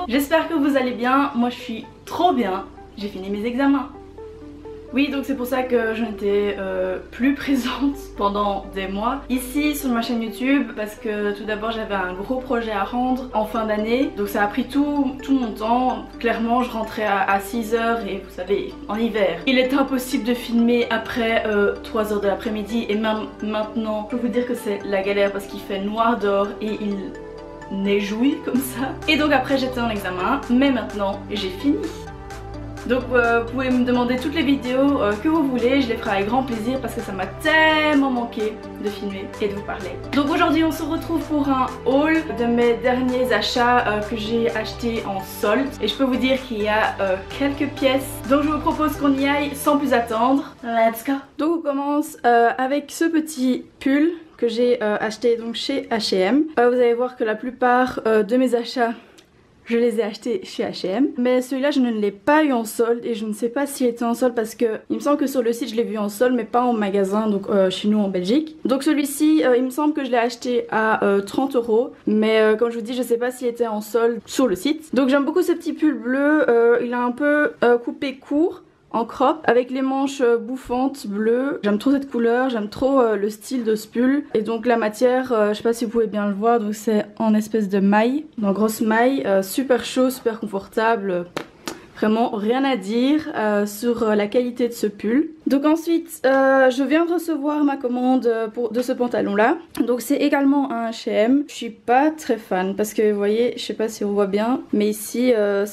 J'espère que vous allez bien, moi je suis trop bien, j'ai fini mes examens. Oui, donc c'est pour ça que je n'étais plus présente pendant des mois ici sur ma chaîne YouTube, parce que tout d'abord j'avais un gros projet à rendre en fin d'année, donc ça a pris tout mon temps. Clairement je rentrais à 6h et vous savez, en hiver il est impossible de filmer après 3h de l'après-midi, et même maintenant je peux vous dire que c'est la galère parce qu'il fait noir dehors et il neigouille comme ça. Et donc après j'étais en examen, mais maintenant j'ai fini. Donc vous pouvez me demander toutes les vidéos que vous voulez, je les ferai avec grand plaisir parce que ça m'a tellement manqué de filmer et de vous parler. Donc aujourd'hui on se retrouve pour un haul de mes derniers achats que j'ai achetés en solde. Et je peux vous dire qu'il y a quelques pièces, donc je vous propose qu'on y aille sans plus attendre. Let's go. Donc on commence avec ce petit pull que j'ai acheté donc chez H&M. Vous allez voir que la plupart de mes achats, je les ai achetés chez H&M, mais celui-là je ne l'ai pas eu en solde et je ne sais pas s'il était en solde parce que il me semble que sur le site je l'ai vu en solde mais pas en magasin, donc chez nous en Belgique. Donc celui-ci il me semble que je l'ai acheté à 30 €, mais comme je vous dis je sais pas s'il était en solde sur le site. Donc j'aime beaucoup ce petit pull bleu, il a un peu coupé court en crop avec les manches bouffantes bleues. J'aime trop cette couleur, j'aime trop le style de ce pull. Et donc la matière, je sais pas si vous pouvez bien le voir, donc c'est en espèce de maille, donc grosse maille, super chaud, super confortable. Vraiment rien à dire sur la qualité de ce pull. Donc ensuite je viens de recevoir ma commande de ce pantalon là. Donc c'est également un H&M. Je suis pas très fan parce que vous voyez, je sais pas si on voit bien, mais ici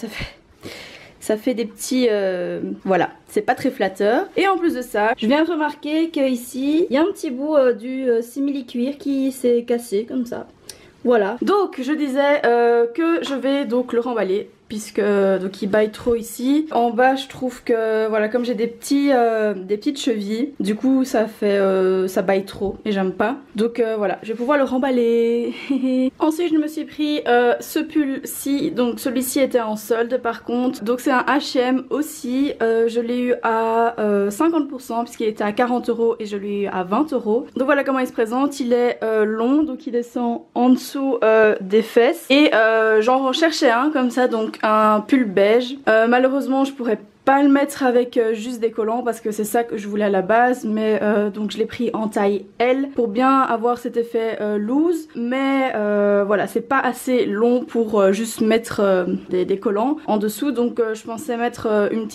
ça fait des petits... voilà, c'est pas très flatteur. Et en plus de ça, je viens de remarquer qu'ici, il y a un petit bout du simili-cuir qui s'est cassé comme ça. Voilà. Donc je disais que je vais donc le remballer, puisque donc il baille trop ici. En bas je trouve que voilà, comme j'ai des petites chevilles, du coup ça fait ça baille trop et j'aime pas. Donc voilà, je vais pouvoir le remballer. Ensuite je me suis pris ce pull-ci, donc celui-ci était en solde par contre. Donc c'est un H&M aussi, je l'ai eu à 50% puisqu'il était à 40 € et je l'ai eu à 20 €. Donc voilà comment il se présente, il est long, donc il descend en dessous des fesses. Et j'en recherchais un comme ça, donc un pull beige. Malheureusement je pourrais pas le mettre avec juste des collants parce que c'est ça que je voulais à la base, mais donc je l'ai pris en taille L pour bien avoir cet effet loose, mais voilà, c'est pas assez long pour juste mettre des collants en dessous, donc je pensais mettre une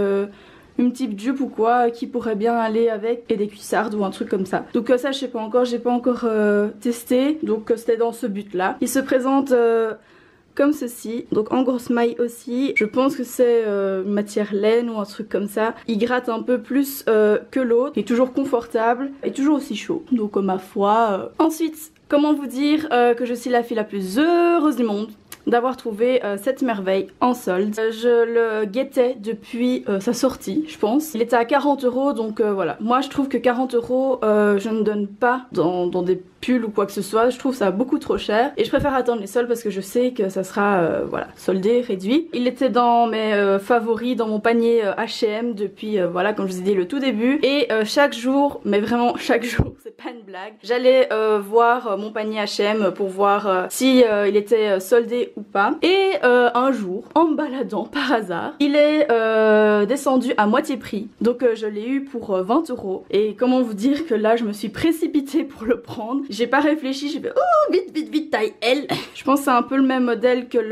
petite jupe ou quoi qui pourrait bien aller avec, et des cuissardes ou un truc comme ça. Donc ça je sais pas encore, j'ai pas encore testé, donc c'était dans ce but là. Il se présente comme ceci, donc en grosse maille aussi. Je pense que c'est une matière laine ou un truc comme ça. Il gratte un peu plus que l'autre, il est toujours confortable et toujours aussi chaud, donc ma foi. Ensuite, comment vous dire que je suis la fille la plus heureuse du monde d'avoir trouvé cette merveille en solde. Je le guettais depuis sa sortie, je pense. Il était à 40 €, donc voilà. Moi je trouve que 40 € je ne donne pas dans des pulls ou quoi que ce soit. Je trouve ça beaucoup trop cher et je préfère attendre les soldes parce que je sais que ça sera voilà, soldé, réduit. Il était dans mes favoris, dans mon panier H&M depuis voilà, comme je vous ai dit, le tout début. Et chaque jour, mais vraiment chaque jour, c'est pas une blague, j'allais voir mon panier H&M pour voir si il était soldé ou pas. Et un jour, en me baladant par hasard, il est descendu à moitié prix, donc je l'ai eu pour 20 €. Et comment vous dire que là je me suis précipitée pour le prendre, j'ai pas réfléchi, j'ai fait oh vite taille L. Je pense que c'est un peu le même modèle que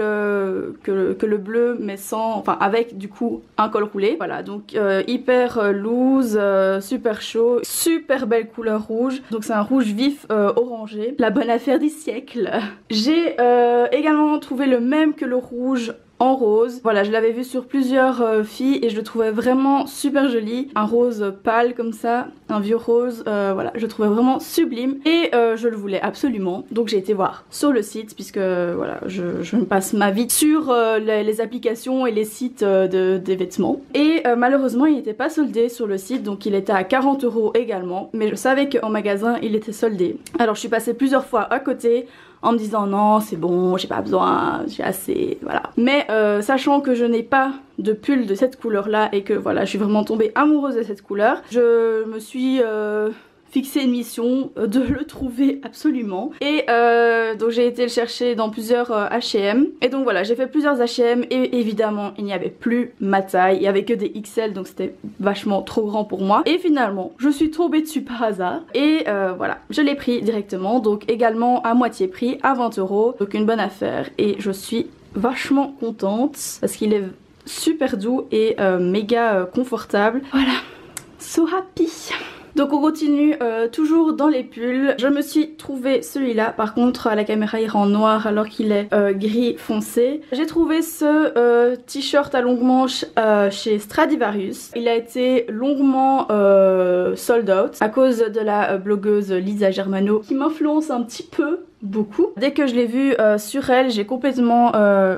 le bleu, mais sans, enfin avec du coup un col roulé. Voilà, donc hyper loose, super chaud, super belle couleur rouge, donc c'est un rouge vif orangé, la bonne affaire du siècle. J'ai également trouvé le même que le rouge en rose. Voilà, je l'avais vu sur plusieurs filles et je le trouvais vraiment super joli. Un rose pâle comme ça, un vieux rose, voilà, je le trouvais vraiment sublime et je le voulais absolument. Donc j'ai été voir sur le site puisque voilà, je me passe ma vie sur les applications et les sites des vêtements. Et malheureusement il n'était pas soldé sur le site, donc il était à 40 € également. Mais je savais qu'en magasin il était soldé. Alors je suis passée plusieurs fois à côté en me disant non c'est bon, j'ai pas besoin, j'ai assez, voilà. Mais sachant que je n'ai pas de pull de cette couleur là et que voilà, je suis vraiment tombée amoureuse de cette couleur, je me suis fixé une mission de le trouver absolument. Et donc j'ai été le chercher dans plusieurs H&M. Et donc voilà, j'ai fait plusieurs H&M et évidemment il n'y avait plus ma taille. Il n'y avait que des XL, donc c'était vachement trop grand pour moi. Et finalement, je suis tombée dessus par hasard. Et voilà, je l'ai pris directement. Donc également à moitié prix, à 20 €. Donc une bonne affaire. Et je suis vachement contente parce qu'il est super doux et méga confortable. Voilà, so happy. Donc on continue toujours dans les pulls. Je me suis trouvé celui-là. Par contre la caméra ira en noir alors qu'il est gris foncé. J'ai trouvé ce t-shirt à longue manche chez Stradivarius. Il a été longuement sold out à cause de la blogueuse Lisa Germano qui m'influence un petit peu, beaucoup. Dès que je l'ai vu sur elle, j'ai complètement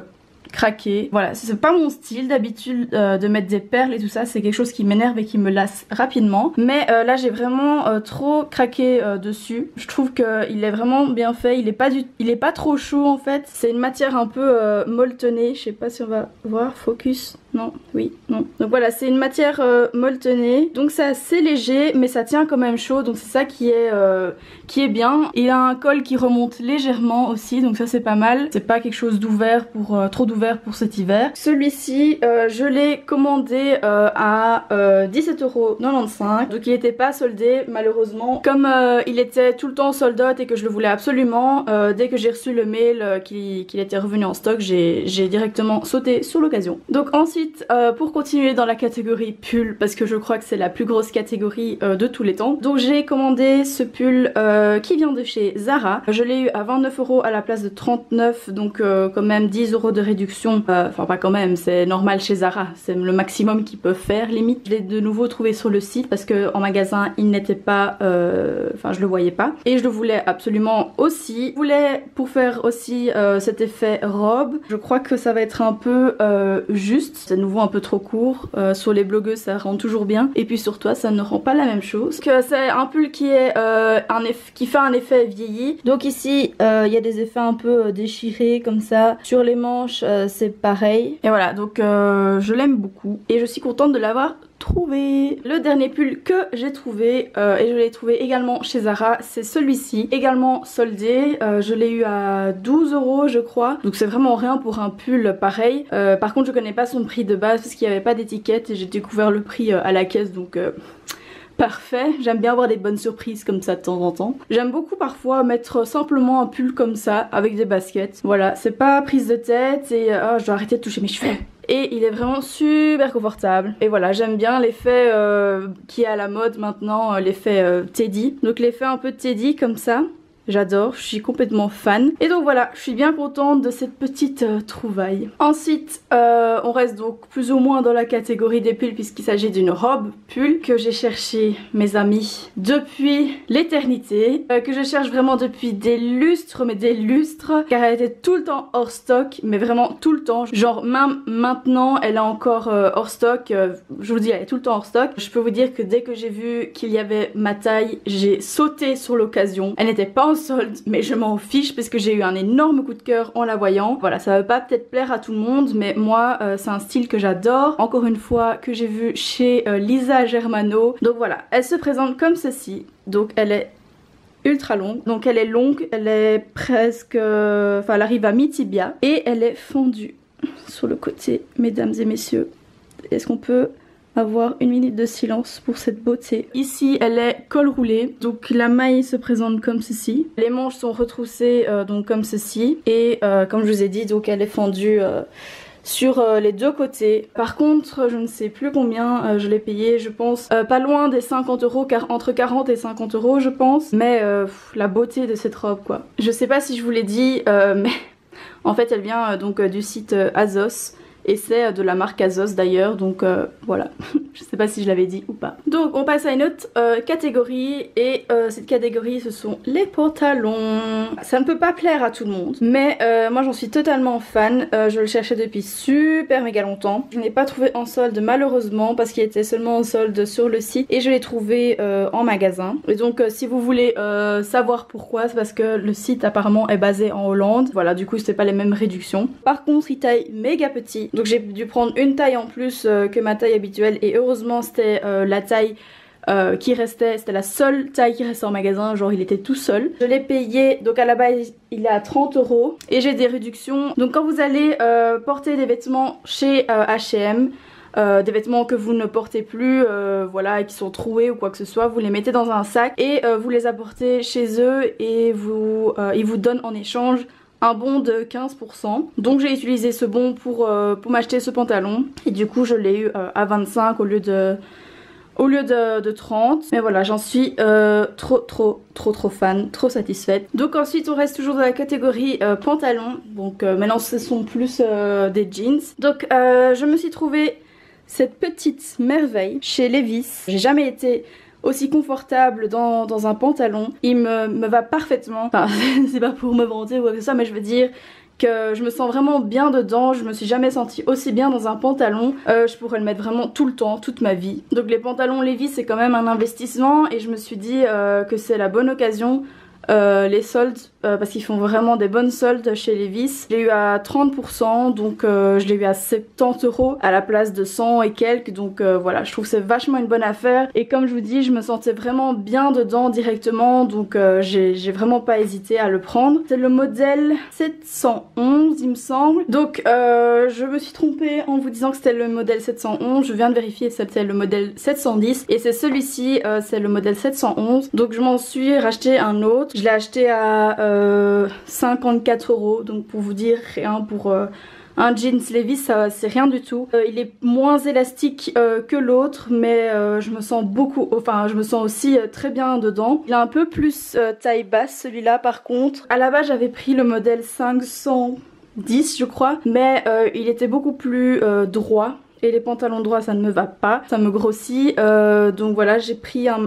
craqué. Voilà, c'est pas mon style d'habitude de mettre des perles et tout ça, c'est quelque chose qui m'énerve et qui me lasse rapidement. Mais là j'ai vraiment trop craqué dessus. Je trouve qu'il est vraiment bien fait, il est pas trop chaud en fait. C'est une matière un peu molletonnée, je sais pas si on va voir, focus. Non, oui, non. Donc voilà, c'est une matière molletonnée. Donc c'est assez léger, mais ça tient quand même chaud. Donc c'est ça qui est bien. Il a un col qui remonte légèrement aussi, donc ça c'est pas mal. C'est pas quelque chose d'ouvert pour trop d'ouvert pour cet hiver. Celui-ci, je l'ai commandé à 17,95 €. Donc il était pas soldé malheureusement. Comme il était tout le temps sold out et que je le voulais absolument, dès que j'ai reçu le mail qu'il était revenu en stock, j'ai directement sauté sur l'occasion. Donc ensuite, pour continuer dans la catégorie pull, parce que je crois que c'est la plus grosse catégorie de tous les temps, donc j'ai commandé ce pull qui vient de chez Zara. Je l'ai eu à 29 € à la place de 39, donc quand même 10 € de réduction. Enfin pas quand même, c'est normal chez Zara, c'est le maximum qu'ils peuvent faire limite. Je l'ai de nouveau trouvé sur le site parce que en magasin il n'était pas, enfin je le voyais pas. Et je le voulais absolument aussi. Je voulais pour faire aussi cet effet robe. Je crois que ça va être un peu juste. C'est de nouveau un peu trop court. Sur les blogueuses ça rend toujours bien. Et puis sur toi ça ne rend pas la même chose. C'est un pull qui est qui fait un effet vieilli. Donc ici il y a des effets un peu déchirés comme ça. Sur les manches c'est pareil. Et voilà, donc je l'aime beaucoup. Et je suis contente de l'avoir trouvé. Le dernier pull que j'ai trouvé et je l'ai trouvé également chez Zara, c'est celui-ci, également soldé. Je l'ai eu à 12 € je crois, donc c'est vraiment rien pour un pull pareil. Par contre je connais pas son prix de base parce qu'il n'y avait pas d'étiquette et j'ai découvert le prix à la caisse, donc parfait. J'aime bien avoir des bonnes surprises comme ça de temps en temps. J'aime beaucoup parfois mettre simplement un pull comme ça avec des baskets. Voilà, c'est pas prise de tête et je dois arrêter de toucher mes cheveux. Et il est vraiment super confortable. Et voilà, j'aime bien l'effet qui est à la mode maintenant, l'effet Teddy. Donc l'effet un peu Teddy comme ça. J'adore, je suis complètement fan. Et donc voilà, je suis bien contente de cette petite trouvaille. Ensuite, on reste donc plus ou moins dans la catégorie des pulls puisqu'il s'agit d'une robe pull que j'ai cherché, mes amis, depuis l'éternité. Que je cherche vraiment depuis des lustres, mais des lustres. Car elle était tout le temps hors stock, mais vraiment tout le temps. Genre même maintenant, elle est encore hors stock. Je vous dis, elle est tout le temps hors stock. Je peux vous dire que dès que j'ai vu qu'il y avait ma taille, j'ai sauté sur l'occasion. Elle n'était pas en solde, mais je m'en fiche parce que j'ai eu un énorme coup de cœur en la voyant. Voilà, ça va pas peut-être plaire à tout le monde, mais moi c'est un style que j'adore. Encore une fois, que j'ai vu chez Lisa Germano. Donc voilà, elle se présente comme ceci. Donc elle est ultra longue. Donc elle est longue, elle est presque... Enfin elle arrive à mi-tibia. Et elle est fendue sur le côté, mesdames et messieurs. Est-ce qu'on peut avoir une minute de silence pour cette beauté? Ici elle est col roulé, donc la maille se présente comme ceci. Les manches sont retroussées donc comme ceci. Et comme je vous ai dit, donc elle est fendue sur les deux côtés. Par contre je ne sais plus combien je l'ai payé, je pense pas loin des 50 €, car entre 40 et 50 € je pense. Mais la beauté de cette robe quoi. Je sais pas si je vous l'ai dit mais en fait elle vient donc du site Azos. Et c'est de la marque Azos d'ailleurs, donc voilà, je sais pas si je l'avais dit ou pas. Donc on passe à une autre catégorie, et cette catégorie ce sont les pantalons. Ça ne peut pas plaire à tout le monde, mais moi j'en suis totalement fan. Je le cherchais depuis super méga longtemps. Je n'ai pas trouvé en solde malheureusement parce qu'il était seulement en solde sur le site, et je l'ai trouvé en magasin. Et donc si vous voulez savoir pourquoi, c'est parce que le site apparemment est basé en Hollande. Voilà, du coup c'était pas les mêmes réductions. Par contre il taille méga petit. Donc j'ai dû prendre une taille en plus que ma taille habituelle, et heureusement c'était la taille qui restait, c'était la seule taille qui restait en magasin, genre il était tout seul. Je l'ai payé, donc à la base il est à 30 € et j'ai des réductions. Donc quand vous allez porter des vêtements chez H&M, des vêtements que vous ne portez plus, voilà, et qui sont troués ou quoi que ce soit, vous les mettez dans un sac et vous les apportez chez eux et ils vous donnent en échange un bon de 15%. Donc j'ai utilisé ce bon pour m'acheter ce pantalon et du coup je l'ai eu à 25 au lieu de 30. Mais voilà, j'en suis trop fan, trop satisfaite. Donc ensuite on reste toujours dans la catégorie pantalon. Donc maintenant ce sont plus des jeans. Donc je me suis trouvé cette petite merveille chez Levi's. J'ai jamais été aussi confortable dans un pantalon. Il me va parfaitement. Enfin c'est pas pour me vanter ou quoi que ce soit, mais je veux dire que je me sens vraiment bien dedans. Je me suis jamais sentie aussi bien dans un pantalon. Je pourrais le mettre vraiment tout le temps, toute ma vie. Donc les pantalons Levi's c'est quand même un investissement et je me suis dit que c'est la bonne occasion. Les soldes, parce qu'ils font vraiment des bonnes soldes chez Levi's. Je l'ai eu à 30%, donc je l'ai eu à 70 € à la place de 100 et quelques. Donc voilà, je trouve que c'est vachement une bonne affaire. Et comme je vous dis, je me sentais vraiment bien dedans directement, donc j'ai vraiment pas hésité à le prendre. C'est le modèle 711 il me semble. Donc je me suis trompée en vous disant que c'était le modèle 711. Je viens de vérifier, c'était le modèle 710 et c'est celui-ci, c'est le modèle 711. Donc je m'en suis racheté un autre. Je l'ai acheté à 54 €, donc pour vous dire, rien pour un jeans Levi's, c'est rien du tout. Il est moins élastique que l'autre, mais je me sens aussi très bien dedans. Il est un peu plus taille basse celui-là par contre. À la base j'avais pris le modèle 510 je crois, mais il était beaucoup plus droit. Et les pantalons droits ça ne me va pas, ça me grossit, donc voilà, j'ai pris un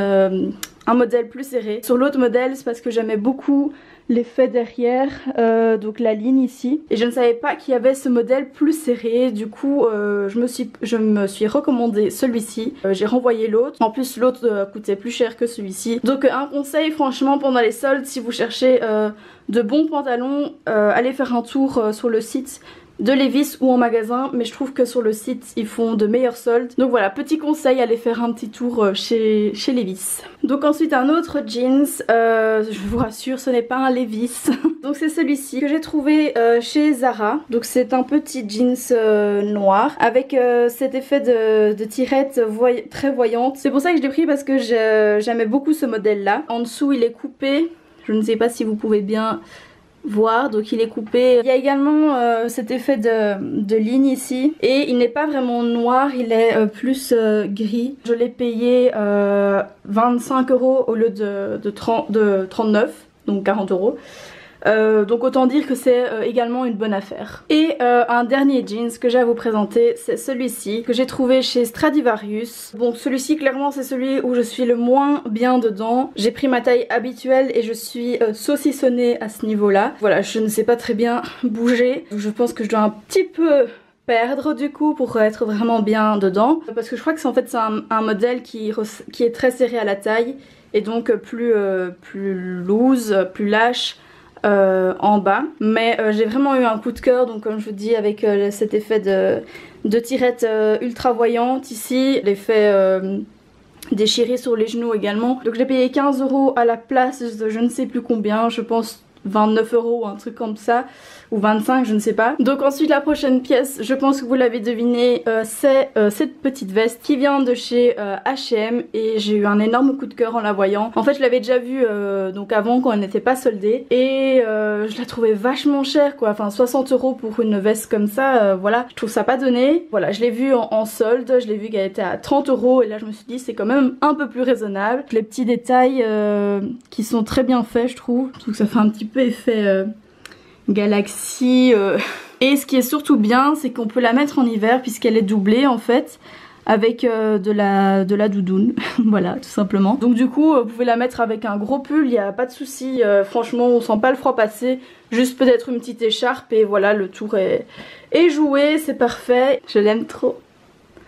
modèle plus serré. Sur l'autre modèle c'est parce que j'aimais beaucoup l'effet derrière, donc la ligne ici, et je ne savais pas qu'il y avait ce modèle plus serré. Du coup je me suis recommandé celui-ci, j'ai renvoyé l'autre. En plus l'autre coûtait plus cher que celui-ci. Donc un conseil franchement pendant les soldes, si vous cherchez de bons pantalons, allez faire un tour sur le site de Levi's ou en magasin, mais je trouve que sur le site ils font de meilleurs soldes. Donc voilà, petit conseil, allez faire un petit tour chez Levi's. Donc ensuite un autre jeans, je vous rassure ce n'est pas un Levi's. Donc c'est celui-ci que j'ai trouvé chez Zara. Donc c'est un petit jeans noir avec cet effet de tirette très voyante. C'est pour ça que je l'ai pris, parce que j'aimais beaucoup ce modèle là. En dessous il est coupé, je ne sais pas si vous pouvez bien voir, donc il est coupé. Il y a également cet effet de ligne ici, et il n'est pas vraiment noir, il est plus gris. Je l'ai payé 25 € au lieu de 39, donc 40 €. Donc autant dire que c'est également une bonne affaire. Et un dernier jeans que j'ai à vous présenter, c'est celui-ci que j'ai trouvé chez Stradivarius. Bon, celui-ci clairement c'est celui où je suis le moins bien dedans. J'ai pris ma taille habituelle et je suis saucissonnée à ce niveau là. Voilà, je ne sais pas très bien bouger, je pense que je dois un petit peu perdre du coup pour être vraiment bien dedans, parce que je crois que c'est un modèle qui est très serré à la taille et donc plus loose, plus lâche en bas. Mais j'ai vraiment eu un coup de cœur, donc comme je vous dis, avec cet effet de tirette ultra voyante ici, l'effet déchiré sur les genoux également. Donc j'ai payé 15 € à la place de je ne sais plus combien, je pense 29 € ou un truc comme ça, ou 25, je ne sais pas. Donc ensuite la prochaine pièce, je pense que vous l'avez deviné, c'est cette petite veste qui vient de chez H&M, et j'ai eu un énorme coup de cœur en la voyant. En fait je l'avais déjà vue donc avant quand elle n'était pas soldée, et je la trouvais vachement chère quoi, enfin 60 € pour une veste comme ça, voilà, je trouve ça pas donné. Voilà, je l'ai vue en solde, je l'ai vue qu'elle était à 30 € et là je me suis dit c'est quand même un peu plus raisonnable. Les petits détails qui sont très bien faits je trouve que ça fait un petit peu effet galaxie. Et ce qui est surtout bien, c'est qu'on peut la mettre en hiver puisqu'elle est doublée en fait avec de la doudoune. Voilà, tout simplement. Donc du coup vous pouvez la mettre avec un gros pull, il n'y a pas de souci, franchement on sent pas le froid passer, juste peut-être une petite écharpe et voilà, le tour est joué, c'est parfait. Je l'aime trop.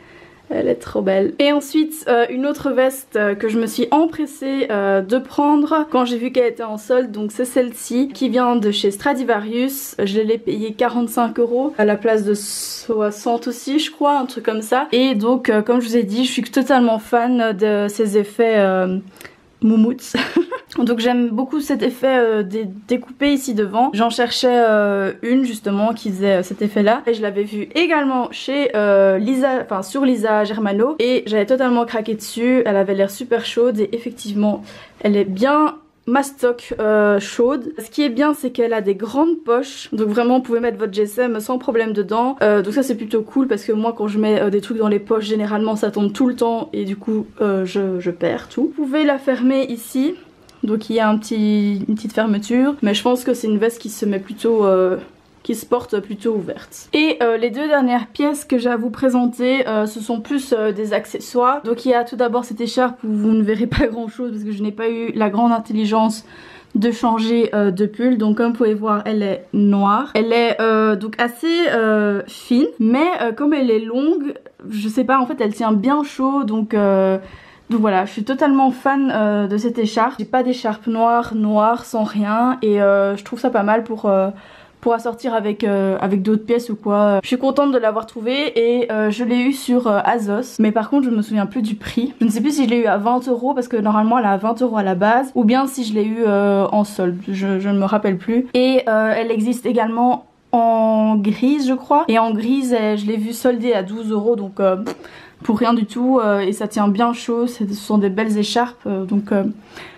Elle est trop belle. Et ensuite une autre veste que je me suis empressée de prendre quand j'ai vu qu'elle était en solde. Donc c'est celle-ci qui vient de chez Stradivarius. Je l'ai payée 45 € à la place de 60 aussi je crois, un truc comme ça. Et donc comme je vous ai dit, je suis totalement fan de ces effets moumoutes. Donc j'aime beaucoup cet effet découpé ici devant. J'en cherchais une justement qui faisait cet effet là. Et je l'avais vue également chez Lisa, enfin sur Lisa Germano. Et j'avais totalement craqué dessus. Elle avait l'air super chaude et effectivement elle est bien mastoc chaude. Ce qui est bien c'est qu'elle a des grandes poches. Donc vraiment vous pouvez mettre votre GSM sans problème dedans. Donc ça c'est plutôt cool parce que moi quand je mets des trucs dans les poches généralement ça tombe tout le temps. Et du coup je perds tout. Vous pouvez la fermer ici. Donc il y a une petite fermeture, mais je pense que c'est une veste qui se met plutôt, qui se porte plutôt ouverte. Et les deux dernières pièces que j'ai à vous présenter, ce sont plus des accessoires. Donc il y a tout d'abord cette écharpe où vous ne verrez pas grand chose parce que je n'ai pas eu la grande intelligence de changer de pull. Donc comme vous pouvez voir elle est noire. Elle est donc assez fine, mais comme elle est longue, je sais pas, en fait elle tient bien chaud donc voilà, je suis totalement fan de cette écharpe. J'ai pas d'écharpe noire sans rien et je trouve ça pas mal pour assortir avec d'autres pièces ou quoi. Je suis contente de l'avoir trouvée et je l'ai eu sur Azos. Mais par contre je me souviens plus du prix. Je ne sais plus si je l'ai eu à 20 € parce que normalement elle est à 20 € à la base. Ou bien si je l'ai eu en solde, je ne me rappelle plus. Et elle existe également en grise je crois. Et en grise je l'ai vue soldée à 12 € donc pour rien du tout et ça tient bien chaud, ce sont des belles écharpes donc voilà.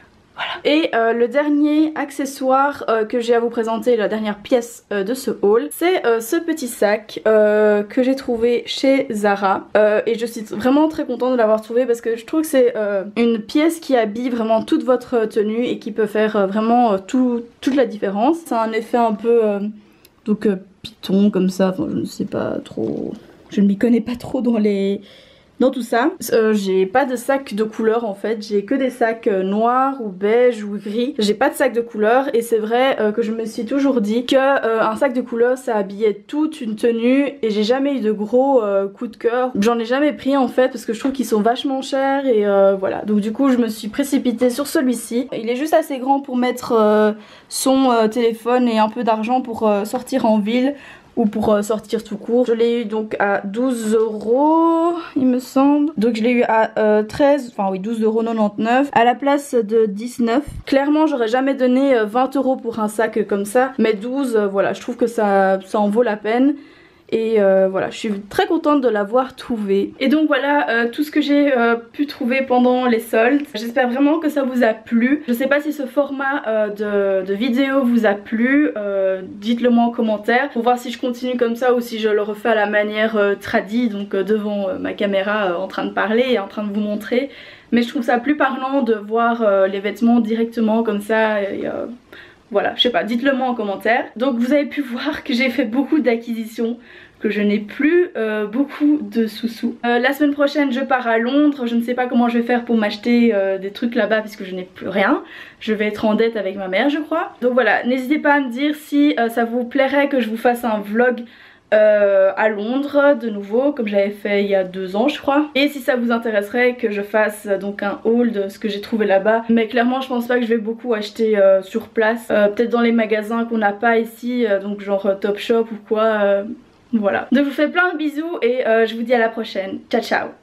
Et le dernier accessoire que j'ai à vous présenter, la dernière pièce de ce haul, c'est ce petit sac que j'ai trouvé chez Zara et je suis vraiment très contente de l'avoir trouvé parce que je trouve que c'est une pièce qui habille vraiment toute votre tenue et qui peut faire vraiment toute la différence. C'est un effet un peu donc python comme ça, enfin je ne sais pas trop, je ne m'y connais pas trop dans tout ça. J'ai pas de sac de couleur en fait, j'ai que des sacs noirs ou beige ou gris. J'ai pas de sac de couleur et c'est vrai que je me suis toujours dit que un sac de couleur ça habillait toute une tenue et j'ai jamais eu de gros coups de cœur. J'en ai jamais pris en fait parce que je trouve qu'ils sont vachement chers et voilà. Donc du coup je me suis précipitée sur celui-ci. Il est juste assez grand pour mettre son téléphone et un peu d'argent pour sortir en ville ou pour sortir tout court. Je l'ai eu donc à 12 € il me semble. Donc je l'ai eu à 12,99 € à la place de 19. Clairement j'aurais jamais donné 20 € pour un sac comme ça. Mais 12 voilà, je trouve que ça en vaut la peine. Et voilà, je suis très contente de l'avoir trouvé. Et donc voilà tout ce que j'ai pu trouver pendant les soldes. J'espère vraiment que ça vous a plu. Je sais pas si ce format de vidéo vous a plu. Dites-le moi en commentaire pour voir si je continue comme ça ou si je le refais à la manière tradie, donc devant ma caméra en train de parler et en train de vous montrer. Mais je trouve ça plus parlant de voir les vêtements directement comme ça. Et, voilà, je sais pas, dites-le moi en commentaire. Donc vous avez pu voir que j'ai fait beaucoup d'acquisitions, que je n'ai plus beaucoup de sous-sous. La semaine prochaine je pars à Londres, je ne sais pas comment je vais faire pour m'acheter des trucs là-bas puisque je n'ai plus rien. Je vais être en dette avec ma mère je crois. Donc voilà, n'hésitez pas à me dire si ça vous plairait que je vous fasse un vlog à Londres de nouveau comme j'avais fait il y a 2 ans je crois, et si ça vous intéresserait que je fasse donc un haul de ce que j'ai trouvé là-bas. Mais clairement je pense pas que je vais beaucoup acheter sur place, peut-être dans les magasins qu'on n'a pas ici, donc genre Topshop ou quoi, voilà. Donc je vous fais plein de bisous et je vous dis à la prochaine, ciao ciao.